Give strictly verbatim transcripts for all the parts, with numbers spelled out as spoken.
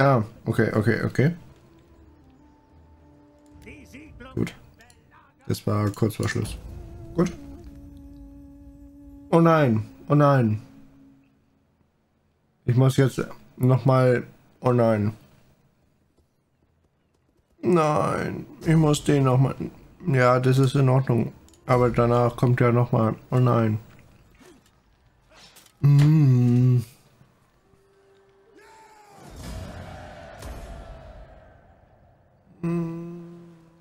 Ah, okay, okay, okay. Gut. Das war kurz vor Schluss. Gut. Oh nein, oh nein. Ich muss jetzt nochmal... Oh nein. Nein, ich muss den nochmal... Ja, das ist in Ordnung. Aber danach kommt ja nochmal... Oh nein. Mm. Mm.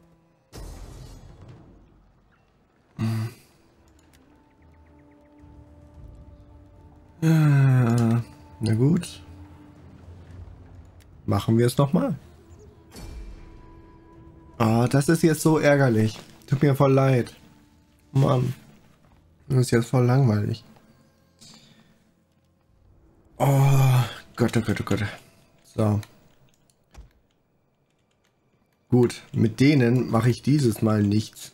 Mm. Ja, na gut. Machen wir es nochmal. Ah, das ist jetzt so ärgerlich. Tut mir voll leid. Mann. Das ist jetzt voll langweilig. Oh Gott, oh Gott, oh Gott. So. Gut, mit denen mache ich dieses Mal nichts.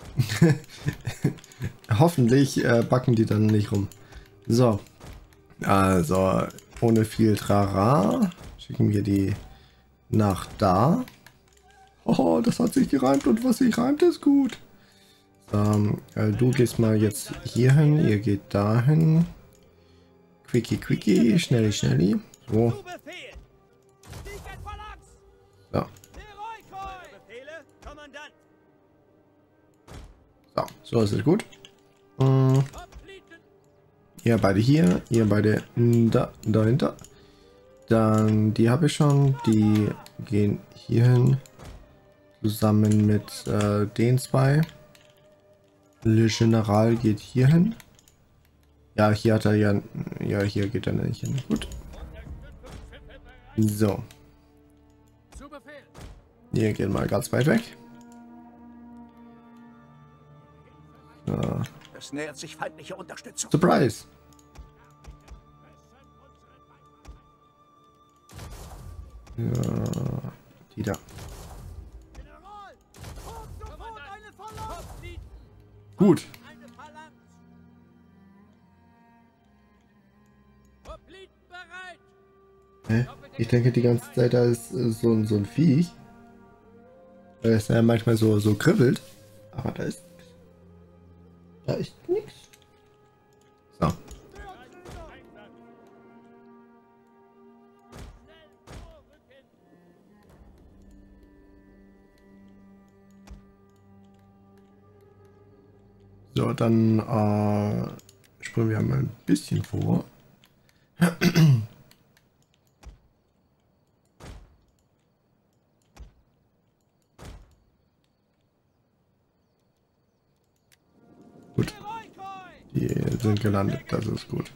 Hoffentlich äh, backen die dann nicht rum. So. Also, ohne viel Trara schicken wir die nach da. Oh, das hat sich gereimt und was sich reimt, ist gut. So, äh, du gehst mal jetzt hier hin, ihr geht dahin. Quickie, quickie, schnelli, schnelli. So. So. So, so ist es gut. Äh, ihr beide hier, ihr beide da, dahinter. Dann, die habe ich schon, die gehen hier hin. Zusammen mit äh, den zwei. Le General geht hier hin. Ja, hier hat er ja... Ja, hier geht er nicht hin. Gut. So. Hier geht mal ganz weit weg. So. Es nähert sich feindliche Unterstützung. Surprise! Ja, die da. Gut. Hä? Ich denke die ganze Zeit, da ist äh, so, ein- so ein Viech. Weil es ja manchmal so, so kribbelt. Aber da ist nichts. Da ist nichts. So. So, dann äh, springen wir mal ein bisschen vor. Gut. Die sind gelandet, das ist gut.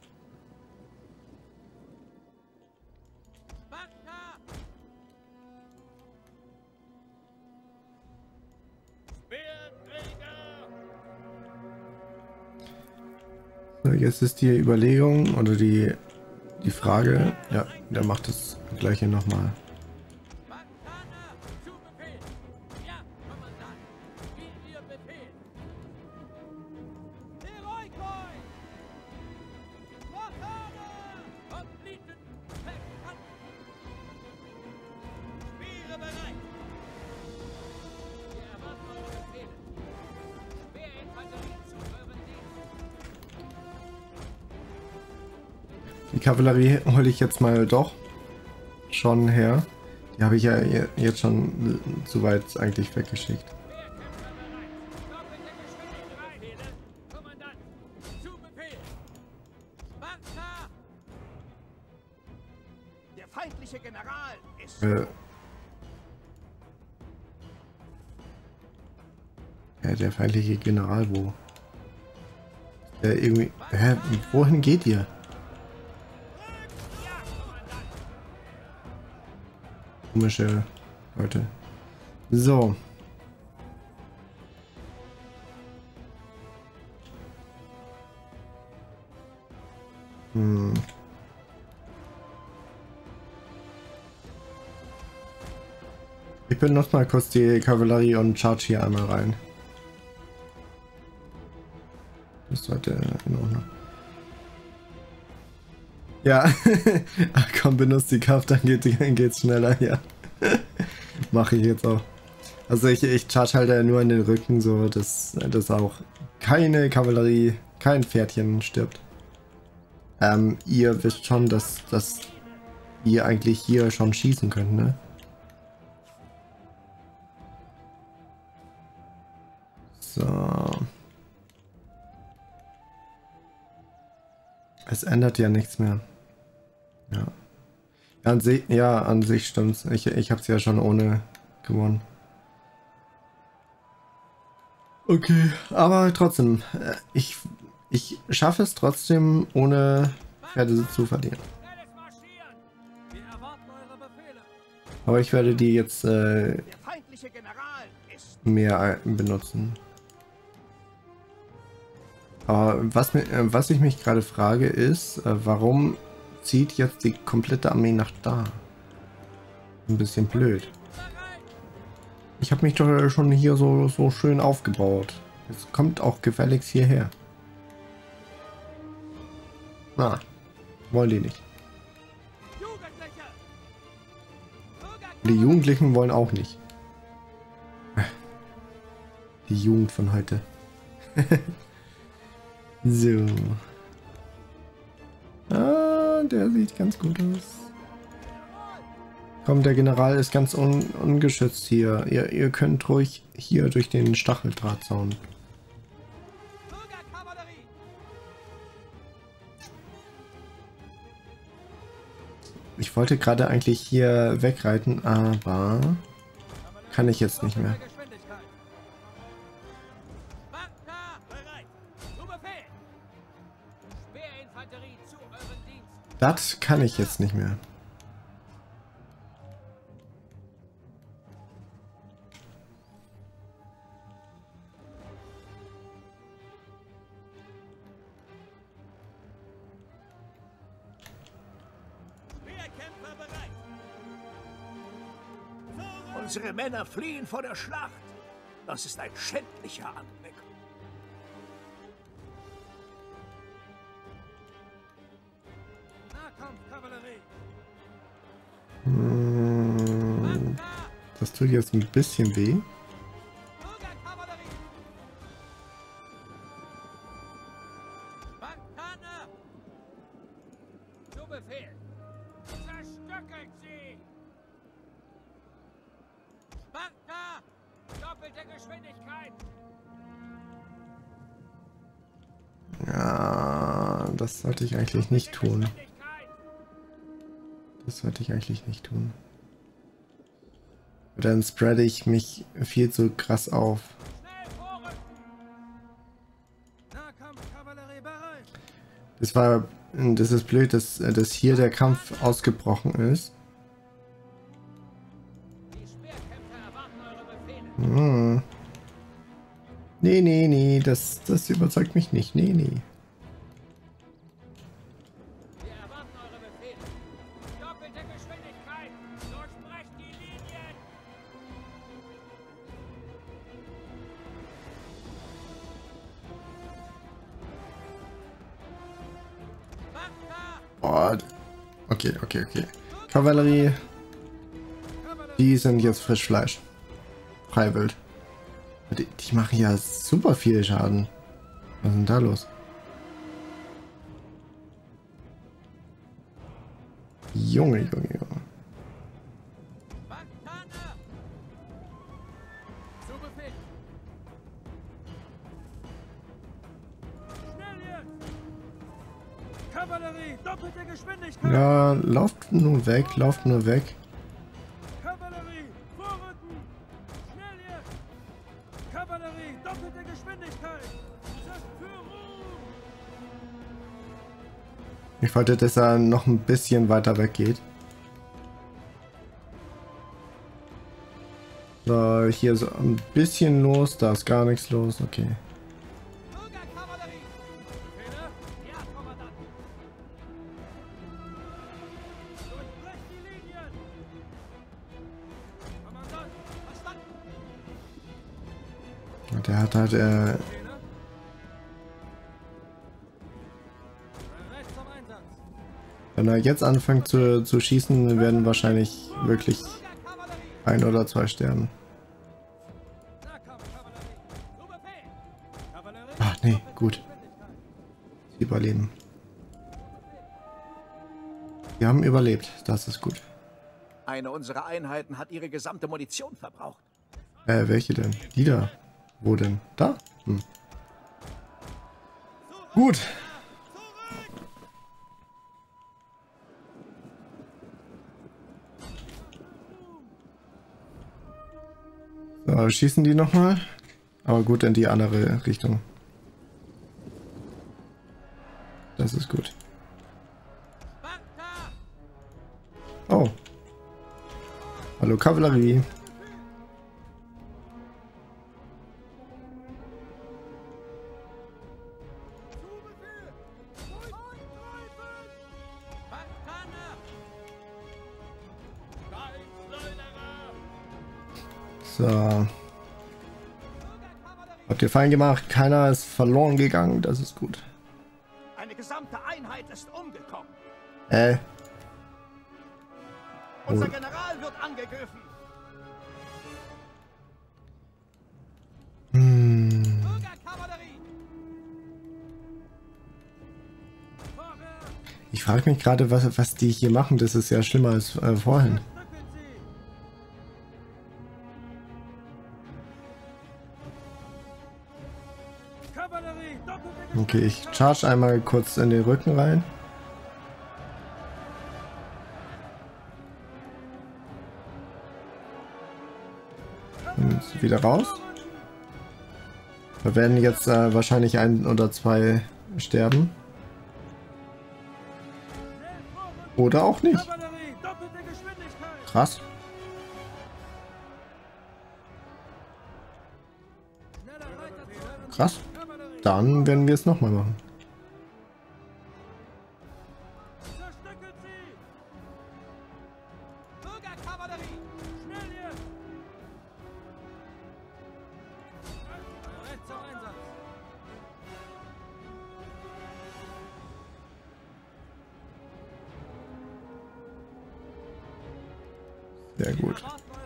So, jetzt ist die Überlegung oder die, die Frage, ja, der macht das gleiche nochmal. Die Kavallerie hole ich jetzt mal doch schon her. Die habe ich ja jetzt schon zu weit eigentlich weggeschickt. Der feindliche General ist... Äh, ja, der feindliche General, wo? Der irgendwie... Hä? Wohin geht ihr? Komische Leute. So. Hm. Ich benutze mal kurz die Kavallerie und charge hier einmal rein. Das sollte in Ordnung. Ja, ach komm, benutzt die Kraft, dann, geht, dann geht's schneller, ja. Mache ich jetzt auch. Also ich, ich charge halt ja nur in den Rücken, so dass, dass auch keine Kavallerie, kein Pferdchen stirbt. Ähm, ihr wisst schon, dass, dass ihr eigentlich hier schon schießen könnt, ne? So. Es ändert ja nichts mehr. Ja. An sich, ja, an sich stimmt's. Ich, ich hab's ja schon ohne gewonnen. Okay, aber trotzdem, äh, ich, ich schaffe es trotzdem, ohne Pferdesitz zu verlieren. Aber ich werde die jetzt äh, mehr benutzen. Aber was, mir, äh, was ich mich gerade frage ist, äh, warum zieht jetzt die komplette Armee nach da? Ein bisschen blöd. Ich habe mich doch schon hier so, so schön aufgebaut. Jetzt kommt auch gefälligst hierher. Na, wollen die nicht. Die Jugendlichen wollen auch nicht. Die Jugend von heute. So. Ah, der sieht ganz gut aus. Komm, der General ist ganz un ungeschützt hier. Ihr, ihr könnt ruhig hier durch den Stacheldrahtzaun. Ich wollte gerade eigentlich hier wegreiten, aber kann ich jetzt nicht mehr. Das kann ich jetzt nicht mehr. Unsere Männer fliehen vor der Schlacht. Das ist ein schändlicher Anblick. Hm, das tut jetzt ein bisschen weh. Ja, das sollte ich eigentlich nicht tun. Das sollte ich eigentlich nicht tun. Dann spreade ich mich viel zu krass auf. Das war, das ist blöd, dass, dass hier der Kampf ausgebrochen ist. Hm. Nee, nee, nee, das, das überzeugt mich nicht. Nee, nee. Oh, okay, okay, okay. Kavallerie. Die sind jetzt Frischfleisch. Freiwild. Die, die machen ja super viel Schaden. Was ist denn da los? Junge, Junge, Junge. Ja, lauft nur weg, lauft nur weg. Kavallerie, vorrücken! Schnell jetzt! Kavallerie, doppelte Geschwindigkeit! Ich wollte, dass er noch ein bisschen weiter weg geht. So, hier so ein bisschen los, da ist gar nichts los, okay. Der hat halt, äh... Wenn er jetzt anfängt zu, zu schießen, werden wahrscheinlich wirklich ein oder zwei sterben. Ach nee, gut. Sie überleben. Wir haben überlebt, das ist gut. Eine unserer Einheiten hat ihre gesamte Munition verbraucht. Äh, welche denn? Die da. Wo denn? Da? Hm. Gut. So, schießen die nochmal? Aber gut, in die andere Richtung. Das ist gut. Oh. Hallo Kavallerie. So. Habt ihr fein gemacht? Keiner ist verloren gegangen. Das ist gut. Eine gesamte Einheit ist umgekommen. Äh. Unser General wird angegriffen. Hm. Ich frage mich gerade, was, was die hier machen. Das ist ja schlimmer als äh, vorhin. Okay, ich charge einmal kurz in den Rücken rein. Und wieder raus. Wir werden jetzt äh, wahrscheinlich ein oder zwei sterben. Oder auch nicht. Krass. Krass. Dann werden wir es nochmal machen. Sehr gut.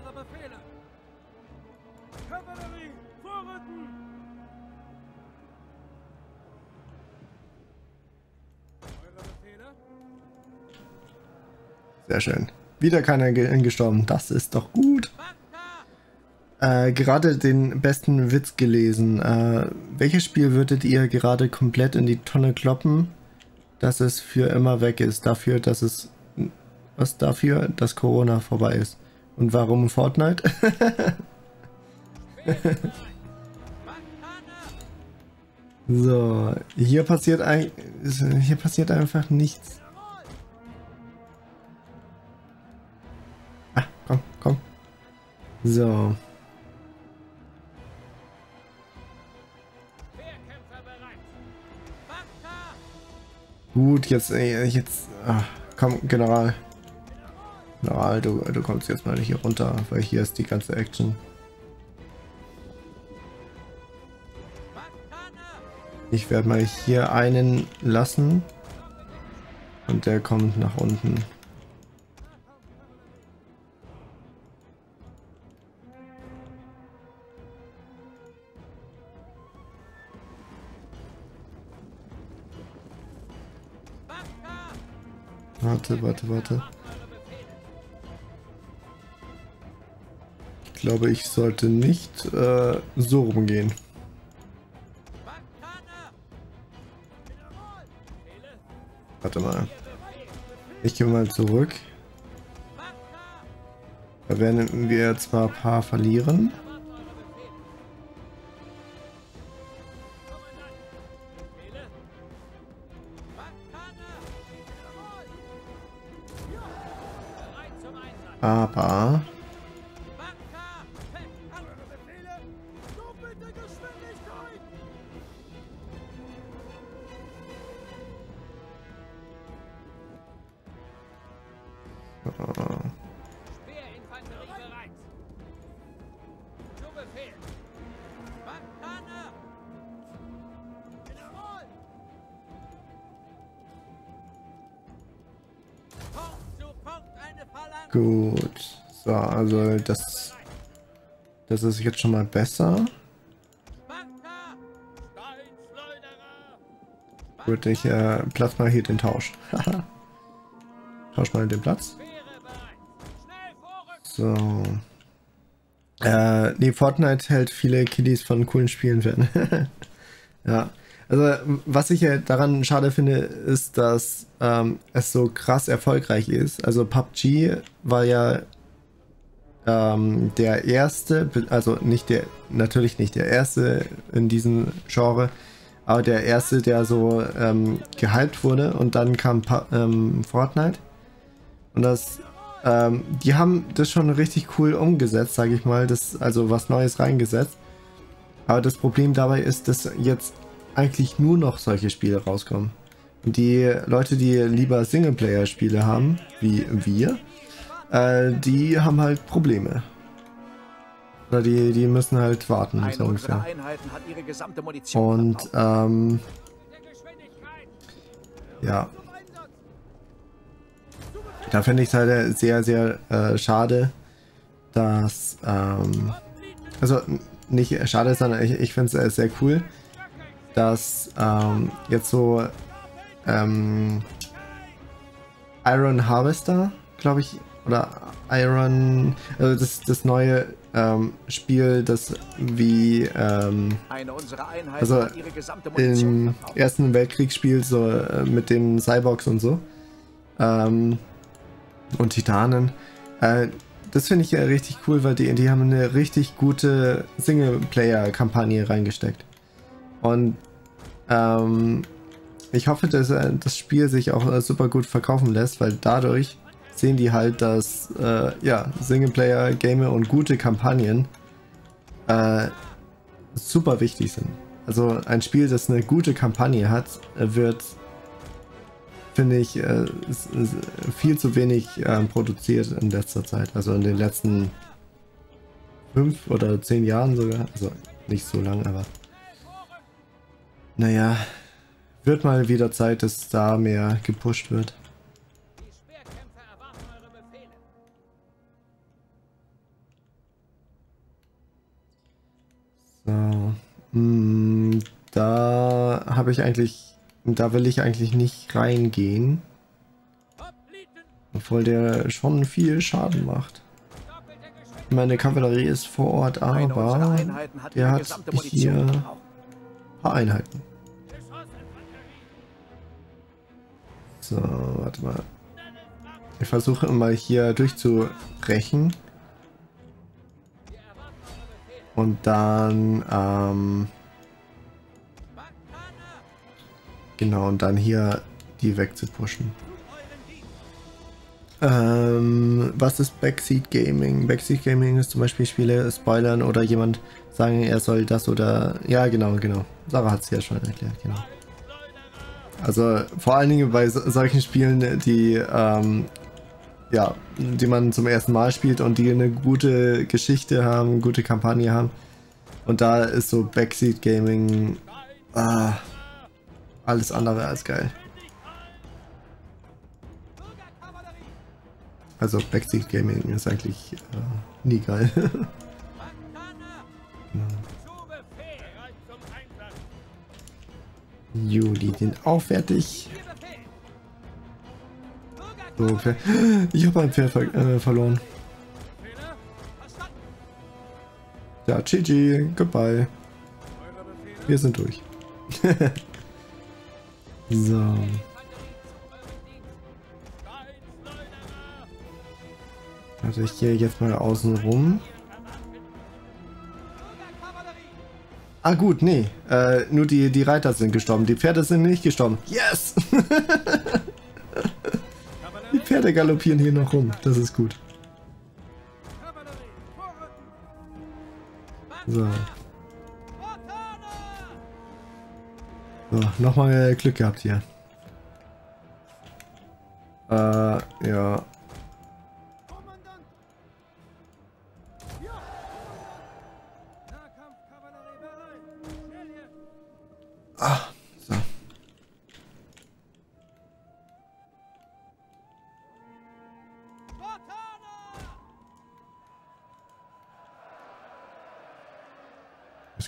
Sehr schön. Wieder keiner ge gestorben. Das ist doch gut. Äh, gerade den besten Witz gelesen. Äh, welches Spiel würdet ihr gerade komplett in die Tonne kloppen, dass es für immer weg ist? Dafür, dass es... Was dafür, dass Corona vorbei ist. Und warum Fortnite? So, hier passiert ein, hier passiert einfach nichts. Ah, komm, komm. So. Gut, jetzt, jetzt, ach, komm, General. General, du, du kommst jetzt mal hier runter, weil hier ist die ganze Action. Ich werde mal hier einen lassen. Und der kommt nach unten. Warte, warte, warte. Ich glaube, ich sollte nicht äh, so rumgehen. Warte mal. Ich gehe mal zurück. Da werden wir zwar ein paar verlieren. Aber... Gut. So, also das, das ist jetzt schon mal besser. Gut, ich äh, platz mal hier den Tausch. Tausch mal den Platz. So. Äh, nee, Fortnite hält viele Kiddies von coolen Spielen fern. Ja. Also, was ich ja daran schade finde, ist, dass ähm, es so krass erfolgreich ist. Also P U B G war ja ähm, der erste, also nicht der, natürlich nicht der erste in diesem Genre, aber der erste, der so ähm, gehypt wurde, und dann kam ähm, Fortnite. Und das, ähm, die haben das schon richtig cool umgesetzt, sage ich mal, das, also was Neues reingesetzt. Aber das Problem dabei ist, dass jetzt eigentlich nur noch solche Spiele rauskommen. Und die Leute, die lieber Singleplayer-Spiele haben, wie wir, äh, die haben halt Probleme. Oder die, die müssen halt warten, so ungefähr. Und, ähm, ja. Da finde ich es halt sehr, sehr äh, schade, dass, ähm, also nicht schade, sondern ich, ich finde es sehr cool, dass ähm, jetzt so ähm, Iron Harvester, glaube ich, oder Iron, also das, das neue ähm, Spiel, das wie ähm, also im Ersten Weltkrieg spielt, so äh, mit den Cyborgs und so ähm, und Titanen. Äh, das finde ich ja richtig cool, weil die, die haben eine richtig gute Singleplayer-Kampagne reingesteckt. Und ähm, ich hoffe, dass äh, das Spiel sich auch äh, super gut verkaufen lässt, weil dadurch sehen die halt, dass äh, ja, Singleplayer-Game und gute Kampagnen äh, super wichtig sind. Also ein Spiel, das eine gute Kampagne hat, wird, finde ich, äh, viel zu wenig äh, produziert in letzter Zeit. Also in den letzten fünf oder zehn Jahren sogar. Also nicht so lang, aber naja, wird mal wieder Zeit, dass da mehr gepusht wird. So, hm, da habe ich eigentlich, da will ich eigentlich nicht reingehen. Obwohl der schon viel Schaden macht. Meine Kavallerie ist vor Ort, aber der hat hier ein paar Einheiten. So, warte mal. Ich versuche mal hier durchzubrechen. Und dann, ähm, genau, und dann hier die wegzupushen. Ähm, was ist Backseat Gaming? Backseat Gaming ist zum Beispiel Spiele spoilern oder jemand sagen, er soll das oder... Ja, genau, genau. Sarah hat es ja schon erklärt, genau. Also vor allen Dingen bei so, solchen Spielen, die, ähm, ja, die man zum ersten Mal spielt und die eine gute Geschichte haben, gute Kampagne haben. Und da ist so Backseat Gaming ah, alles andere als geil. Also Backseat Gaming ist eigentlich äh, nie geil. Jo, die sind auch fertig. So, Pferd. Ich habe ein Pferd ver äh, verloren. Ja, G G, goodbye. Wir sind durch. So. Also ich gehe jetzt mal außen rum. Ah gut, nee. Äh, nur die, die Reiter sind gestorben. Die Pferde sind nicht gestorben. Yes! Die Pferde galoppieren hier noch rum. Das ist gut. So. So, nochmal Glück gehabt hier. Äh, ja. Ah, so.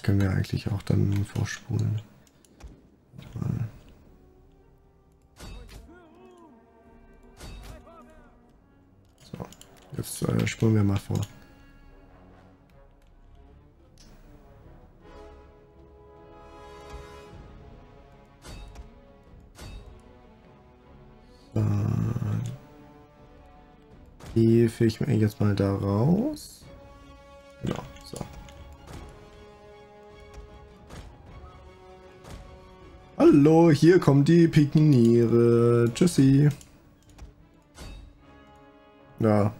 können wir eigentlich auch dann vorspulen. Mal. So, jetzt äh, spulen wir mal vor. So. Die führe ich mir jetzt mal da raus. Genau, so. Hallo, hier kommen die Pikeniere. Tschüssi. Ja.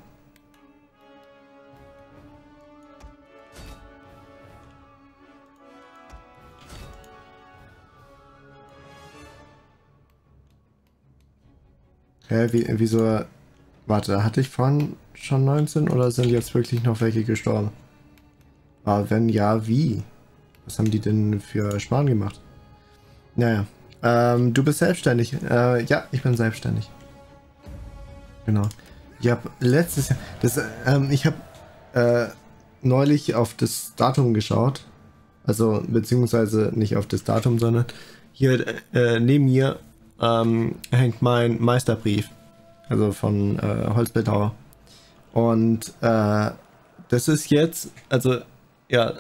Hä, wie, wieso... Warte, hatte ich vorhin schon neunzehn oder sind jetzt wirklich noch welche gestorben? Aber wenn ja, wie? Was haben die denn für Schmarrn gemacht? Naja, ähm, du bist selbstständig. Äh, ja, ich bin selbstständig. Genau. Ich habe letztes Jahr, das, ähm, ich habe äh, neulich auf das Datum geschaut. Also, beziehungsweise nicht auf das Datum, sondern hier äh, neben mir ähm, hängt mein Meisterbrief. Also von äh, Holzbildhauer. Und äh, das ist jetzt, also ja,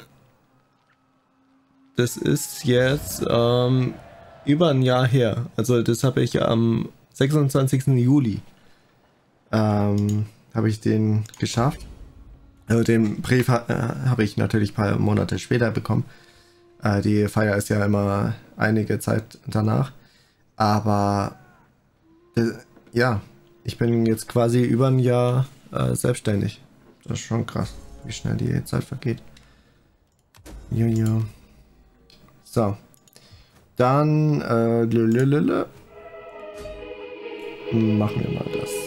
das ist jetzt ähm, über ein Jahr her. Also das habe ich am sechsundzwanzigsten Juli ähm, habe ich den geschafft. Also den Brief ha äh, habe ich natürlich ein paar Monate später bekommen. Äh, die Feier ist ja immer einige Zeit danach. Aber äh, ja, ich bin jetzt quasi über ein Jahr äh, selbstständig. Das ist schon krass, wie schnell die Zeit vergeht. Ja, ja. So. Dann äh, lülülülü. machen wir mal das.